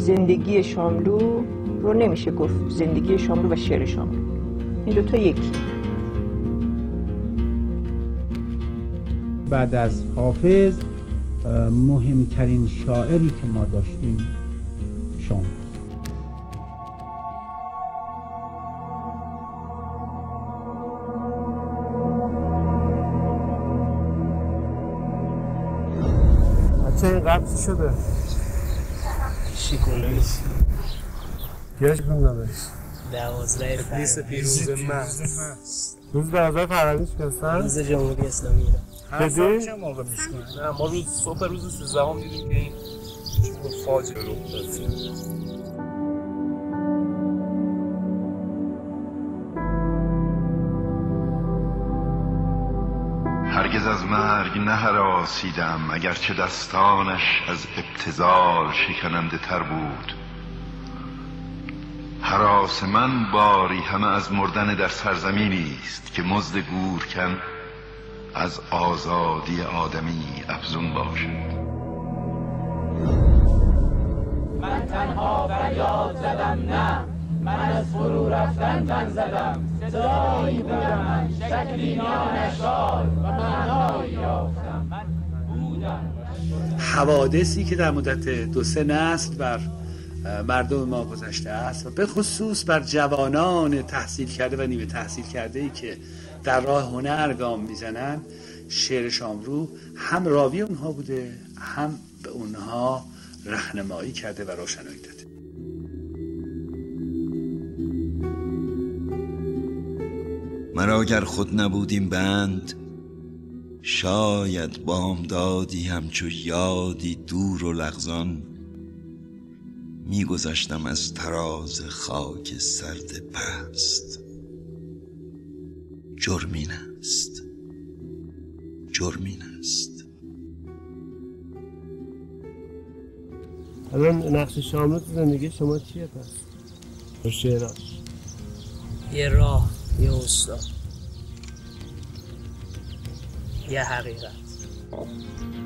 زندگی شاملو رو نمیشه گفت زندگی شاملو و شعر شاملو، این دوتا یکی. بعد از حافظ مهمترین شاعری که ما داشتیم شاملو. چه این قبضی شده؟ شیکونه نیست. کیش بندامش؟ 12 پیروز روز 12 فروردین شکستن؟ روز جمهوری اسلامی ایران. دیدی؟ چه موقع میشکنن؟ نه ما روز صبح روز 13 دیدیم که این فاجعه رو افتاد. هرگز از مرگ نهراسیدم، اگرچه دستانش از ابتذال شکننده تر بود. هراس من باری همه از مردن در سرزمینی است که مزد گورکن از آزادی آدمی افزون باشد. من تنها فریاد زدم نه، من از فرو رفتن تن زدم. صدایی بودم من، شکلی نانشار و معنایی یافتم. من بودم. حوادثی که در مدت 2-3 نسل بر مردم ما گذشته است و به خصوص بر جوانان تحصیل کرده و نیمه تحصیل کرده ای که در راه هنر گام میزنن، شعر شاملو هم راوی اونها بوده، هم به اونها راهنمایی کرده و روشنایی داده. مرا اگر خود نبودیم بند، شاید بامدادی همچو یادی دور و لغزان، میگذشتم از تراز خاک سرد پست. جرمین است، جرمین است. الان نقش شاملو تو زندگی شما چیه پس؟ با شعراش؟ یه راه، یه استاد، یه حقیقت.